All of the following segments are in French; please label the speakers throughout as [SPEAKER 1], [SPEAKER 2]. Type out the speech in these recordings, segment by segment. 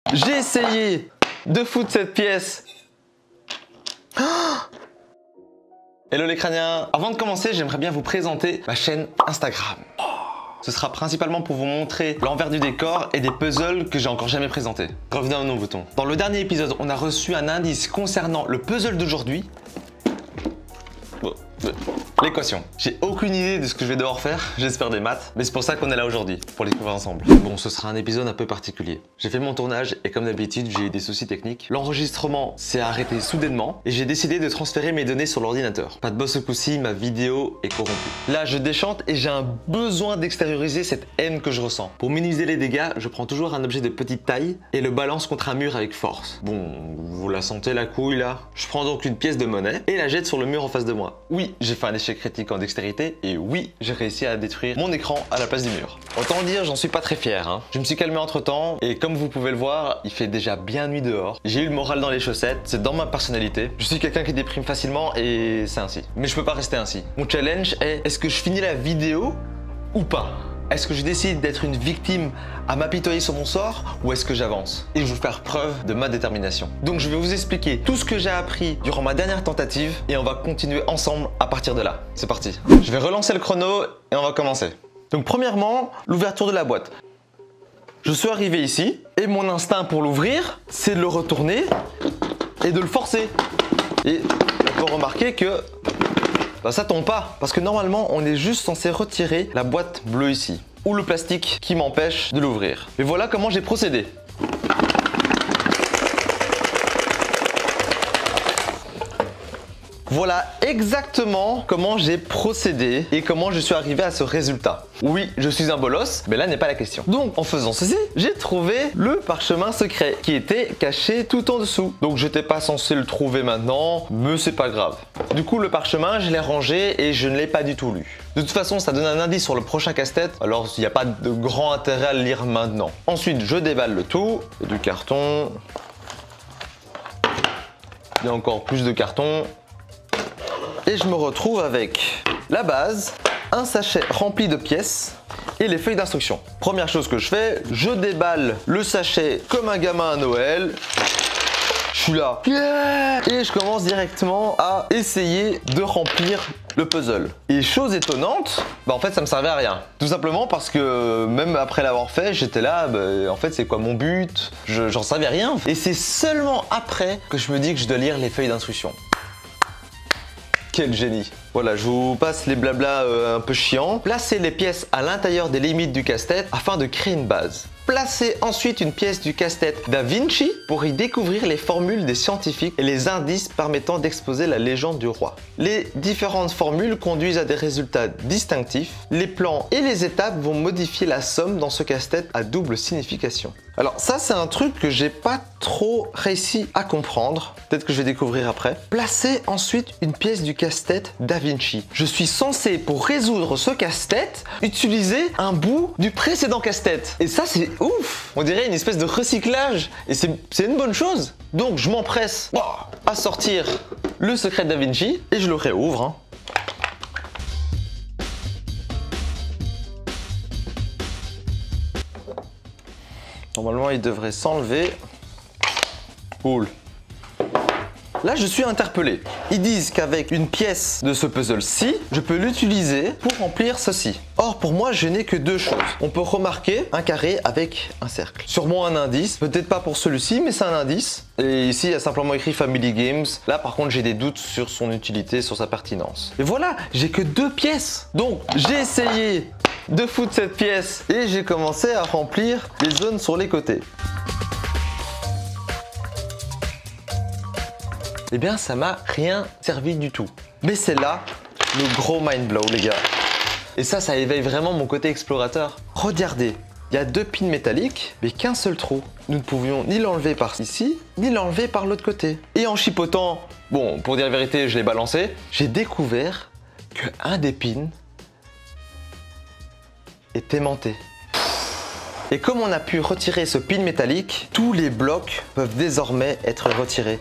[SPEAKER 1] J'ai essayé de foutre cette pièce. Hello les crâniens. Avant de commencer, j'aimerais bien vous présenter ma chaîne Instagram. Ce sera principalement pour vous montrer l'envers du décor et des puzzles que j'ai encore jamais présentés. Revenons à nos boutons. Dans le dernier épisode, on a reçu un indice concernant le puzzle d'aujourd'hui. L'équation. J'ai aucune idée de ce que je vais devoir faire, j'espère des maths, mais c'est pour ça qu'on est là aujourd'hui, pour les découvrir ensemble. Bon, ce sera un épisode un peu particulier. J'ai fait mon tournage et comme d'habitude, j'ai eu des soucis techniques. L'enregistrement s'est arrêté soudainement et j'ai décidé de transférer mes données sur l'ordinateur. Pas de bol ce coup-ci, ma vidéo est corrompue. Là, je déchante et j'ai un besoin d'extérioriser cette haine que je ressens. Pour minimiser les dégâts, je prends toujours un objet de petite taille et le balance contre un mur avec force. Bon, vous la sentez la couille là? Je prends donc une pièce de monnaie et la jette sur le mur en face de moi. Oui, j'ai fait un échec critique en dextérité et oui, j'ai réussi à détruire mon écran à la place du mur. Autant dire, j'en suis pas très fier. Je me suis calmé entre temps et comme vous pouvez le voir, il fait déjà bien nuit dehors. J'ai eu le moral dans les chaussettes, c'est dans ma personnalité. Je suis quelqu'un qui déprime facilement et c'est ainsi. Mais je peux pas rester ainsi. Mon challenge est, est-ce que je finis la vidéo ou pas? Est-ce que je décide d'être une victime à m'apitoyer sur mon sort ou est-ce que j'avance? Et je vais vous faire preuve de ma détermination. Donc je vais vous expliquer tout ce que j'ai appris durant ma dernière tentative et on va continuer ensemble à partir de là. C'est parti. Je vais relancer le chrono et on va commencer. Donc premièrement, l'ouverture de la boîte. Je suis arrivé ici et mon instinct pour l'ouvrir, c'est de le retourner et de le forcer. Et on peut remarquer que ça tombe pas, parce que normalement on est juste censé retirer la boîte bleue ici, ou le plastique qui m'empêche de l'ouvrir. Et voilà comment j'ai procédé. Voilà exactement comment j'ai procédé et comment je suis arrivé à ce résultat. Oui, je suis un bolos, mais là n'est pas la question. Donc, en faisant ceci, j'ai trouvé le parchemin secret qui était caché tout en dessous. Donc, j'étais pas censé le trouver maintenant, mais c'est pas grave. Du coup, le parchemin, je l'ai rangé et je ne l'ai pas du tout lu. De toute façon, ça donne un indice sur le prochain casse-tête, alors il n'y a pas de grand intérêt à le lire maintenant. Ensuite, je déballe le tout, et du carton. Il y a encore plus de carton. Et je me retrouve avec la base, un sachet rempli de pièces et les feuilles d'instruction. Première chose que je fais, je déballe le sachet comme un gamin à Noël. Je suis là. Et je commence directement à essayer de remplir le puzzle. Et chose étonnante, en fait ça me servait à rien. Tout simplement parce que même après l'avoir fait, j'étais là, en fait c'est quoi mon but? J'en savais rien. Et c'est seulement après que je me dis que je dois lire les feuilles d'instruction. Quel génie! Voilà, je vous passe les blablas un peu chiants. Placez les pièces à l'intérieur des limites du casse-tête afin de créer une base. Placez ensuite une pièce du casse-tête Da Vinci pour y découvrir les formules des scientifiques et les indices permettant d'exposer la légende du roi. Les différentes formules conduisent à des résultats distinctifs. Les plans et les étapes vont modifier la somme dans ce casse-tête à double signification. Alors ça c'est un truc que j'ai pas trop réussi à comprendre. Peut-être que je vais découvrir après. Placez ensuite une pièce du casse-tête Da Vinci. Je suis censé, pour résoudre ce casse-tête, utiliser un bout du précédent casse-tête. Et ça c'est ouf! On dirait une espèce de recyclage. Et c'est une bonne chose. Donc je m'empresse à sortir le secret de Da Vinci et je le réouvre. Normalement, il devrait s'enlever. Cool. Là, je suis interpellé. Ils disent qu'avec une pièce de ce puzzle-ci, je peux l'utiliser pour remplir ceci. Or, pour moi, je n'ai que deux choses. On peut remarquer un carré avec un cercle. Sûrement un indice. Peut-être pas pour celui-ci, mais c'est un indice. Et ici, il y a simplement écrit Family Games. Là, par contre, j'ai des doutes sur son utilité, sur sa pertinence. Et voilà, j'ai que deux pièces. Donc, j'ai essayé de foutre cette pièce et j'ai commencé à remplir les zones sur les côtés. Eh bien, ça m'a rien servi du tout. Mais c'est là le gros mind blow, les gars. Et ça éveille vraiment mon côté explorateur. Regardez, il y a deux pins métalliques, mais qu'un seul trou. Nous ne pouvions ni l'enlever par ici, ni l'enlever par l'autre côté. Et en chipotant, bon, pour dire la vérité, je l'ai balancé, j'ai découvert qu'un des pins est aimanté. Et comme on a pu retirer ce pin métallique, tous les blocs peuvent désormais être retirés.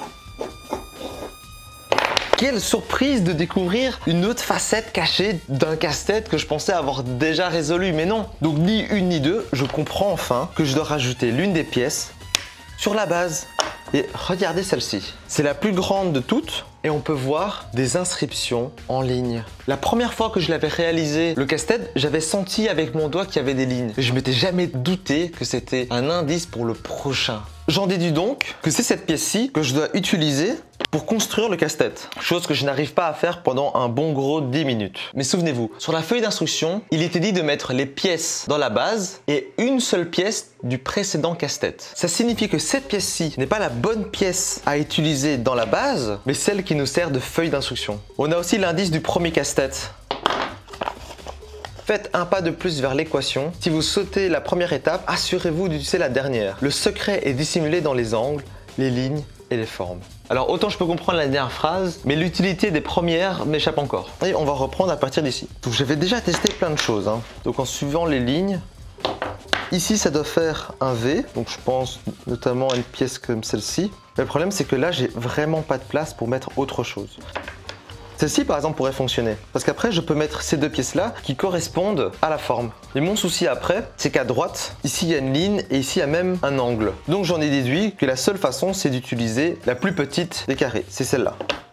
[SPEAKER 1] Quelle surprise de découvrir une autre facette cachée d'un casse-tête que je pensais avoir déjà résolu, mais non. Donc ni une ni deux, je comprends enfin que je dois rajouter l'une des pièces sur la base. Et regardez celle-ci. C'est la plus grande de toutes et on peut voir des inscriptions en ligne. La première fois que je l'avais réalisé, le casse-tête, j'avais senti avec mon doigt qu'il y avait des lignes. Et je m'étais jamais douté que c'était un indice pour le prochain. J'en déduis donc que c'est cette pièce-ci que je dois utiliser pour construire le casse-tête. Chose que je n'arrive pas à faire pendant un bon gros 10 minutes. Mais souvenez-vous, sur la feuille d'instruction, il était dit de mettre les pièces dans la base et une seule pièce du précédent casse-tête. Ça signifie que cette pièce-ci n'est pas la bonne pièce à utiliser dans la base, mais celle qui nous sert de feuille d'instruction. On a aussi l'indice du premier casse-tête. Faites un pas de plus vers l'équation. Si vous sautez la première étape, assurez-vous d'utiliser la dernière. Le secret est dissimulé dans les angles, les lignes et les formes. Alors autant je peux comprendre la dernière phrase, mais l'utilité des premières m'échappe encore. Et on va reprendre à partir d'ici. Donc j'avais déjà testé plein de choses. Donc en suivant les lignes, ici ça doit faire un V. Donc je pense notamment à une pièce comme celle-ci. Mais le problème c'est que là j'ai vraiment pas de place pour mettre autre chose. Celle-ci par exemple pourrait fonctionner, parce qu'après je peux mettre ces deux pièces-là qui correspondent à la forme. Et mon souci après, c'est qu'à droite, ici il y a une ligne et ici il y a même un angle. Donc j'en ai déduit que la seule façon c'est d'utiliser la plus petite des carrés, c'est celle-là.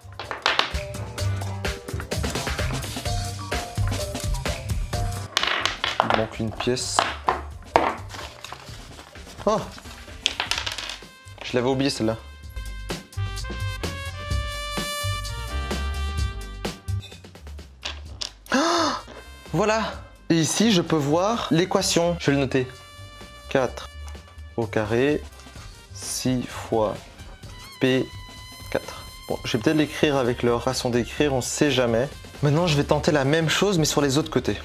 [SPEAKER 1] Il manque une pièce. Oh! Je l'avais oublié celle-là. Voilà. Et ici, je peux voir l'équation. Je vais le noter. 4 au carré, 6 fois P4. Bon, je vais peut-être l'écrire avec leur façon d'écrire, on sait jamais. Maintenant, je vais tenter la même chose, mais sur les autres côtés.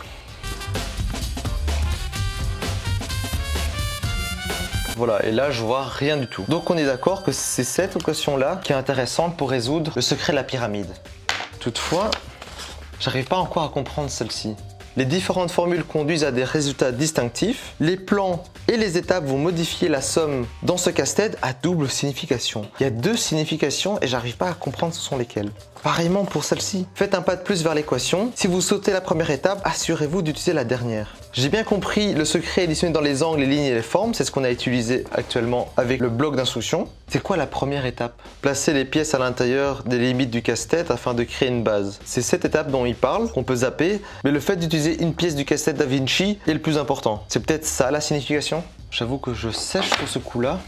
[SPEAKER 1] Voilà, et là, je vois rien du tout. Donc, on est d'accord que c'est cette équation-là qui est intéressante pour résoudre le secret de la pyramide. Toutefois, j'arrive pas encore à comprendre celle-ci. Les différentes formules conduisent à des résultats distinctifs. Les plans et les étapes vont modifier la somme dans ce casse-tête à double signification. Il y a deux significations et j'arrive pas à comprendre ce sont lesquelles. Pareillement pour celle-ci. Faites un pas de plus vers l'équation. Si vous sautez la première étape, assurez-vous d'utiliser la dernière. J'ai bien compris, le secret est disponible dans les angles, les lignes et les formes. C'est ce qu'on a utilisé actuellement avec le bloc d'instruction. C'est quoi la première étape? Placer les pièces à l'intérieur des limites du casse-tête afin de créer une base. C'est cette étape dont il parle, qu'on peut zapper, mais le fait d'utiliser une pièce du casse-tête Da Vinci est le plus important. C'est peut-être ça la signification? J'avoue que je sèche sur ce coup-là.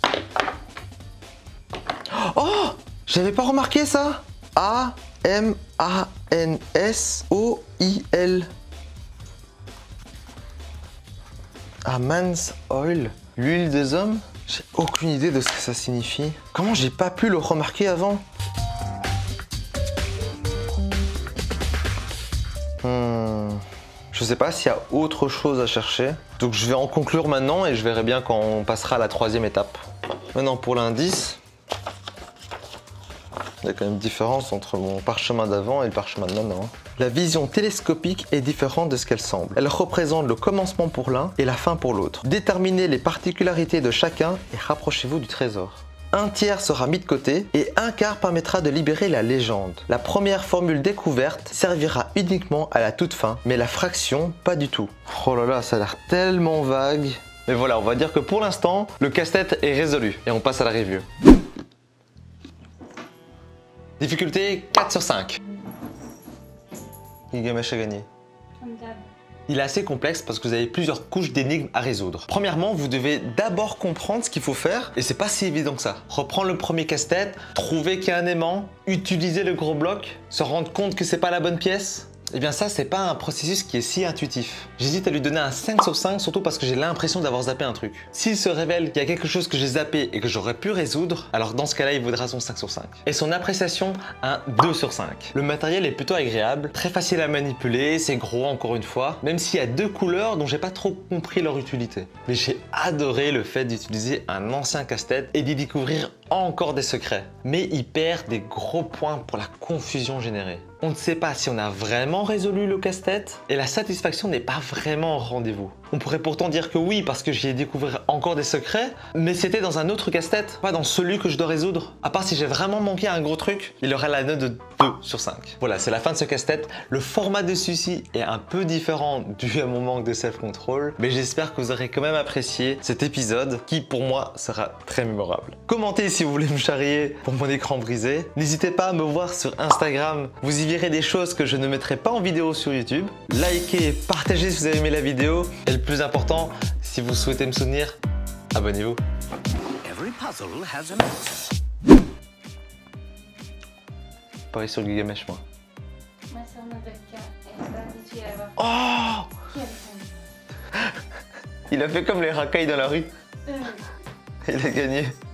[SPEAKER 1] Oh! J'avais pas remarqué ça! A-M-A-N-S-O-I-L. A man's oil. L'huile des hommes? J'ai aucune idée de ce que ça signifie. Comment j'ai pas pu le remarquer avant? Je sais pas s'il y a autre chose à chercher. Donc je vais en conclure maintenant et je verrai bien quand on passera à la troisième étape. Maintenant pour l'indice, il y a quand même une différence entre mon parchemin d'avant et le parchemin de maintenant. La vision télescopique est différente de ce qu'elle semble. Elle représente le commencement pour l'un et la fin pour l'autre. Déterminez les particularités de chacun et rapprochez-vous du trésor. Un tiers sera mis de côté et un quart permettra de libérer la légende. La première formule découverte servira uniquement à la toute fin, mais la fraction, pas du tout. Oh là là, ça a l'air tellement vague. Mais voilà, on va dire que pour l'instant, le casse-tête est résolu et on passe à la review. Difficulté 4 sur 5. Gilgamesh a gagné. Il est assez complexe parce que vous avez plusieurs couches d'énigmes à résoudre. Premièrement, vous devez d'abord comprendre ce qu'il faut faire et c'est pas si évident que ça. Reprendre le premier casse-tête, trouver qu'il y a un aimant, utiliser le gros bloc, se rendre compte que c'est pas la bonne pièce. Eh bien ça, c'est pas un processus qui est si intuitif. J'hésite à lui donner un 5 sur 5, surtout parce que j'ai l'impression d'avoir zappé un truc. S'il se révèle qu'il y a quelque chose que j'ai zappé et que j'aurais pu résoudre, alors dans ce cas-là, il vaudra son 5 sur 5. Et son appréciation, un 2 sur 5. Le matériel est plutôt agréable, très facile à manipuler, c'est gros encore une fois, même s'il y a deux couleurs dont j'ai pas trop compris leur utilité. Mais j'ai adoré le fait d'utiliser un ancien casse-tête et d'y découvrir encore des secrets. Mais il perd des gros points pour la confusion générée. On ne sait pas si on a vraiment résolu le casse-tête et la satisfaction n'est pas vraiment au rendez-vous. On pourrait pourtant dire que oui, parce que j'y ai découvert encore des secrets, mais c'était dans un autre casse-tête, pas dans celui que je dois résoudre. À part si j'ai vraiment manqué un gros truc, il aurait la note de 2 sur 5. Voilà, c'est la fin de ce casse-tête. Le format de celui-ci est un peu différent dû à mon manque de self-control, mais j'espère que vous aurez quand même apprécié cet épisode qui, pour moi, sera très mémorable. Commentez si vous voulez me charrier pour mon écran brisé. N'hésitez pas à me voir sur Instagram, vous y verrez des choses que je ne mettrai pas en vidéo sur YouTube. Likez, partagez si vous avez aimé la vidéo. Et le plus important, si vous souhaitez me soutenir, abonnez-vous. Pareil sur Gigamesh, moi.
[SPEAKER 2] Ma soeur Natalka, elle n'est pas habituée à voir
[SPEAKER 1] Oh,
[SPEAKER 2] qui a répondu.
[SPEAKER 1] il a fait comme les racailles dans la rue.
[SPEAKER 2] Oui.
[SPEAKER 1] Il a gagné.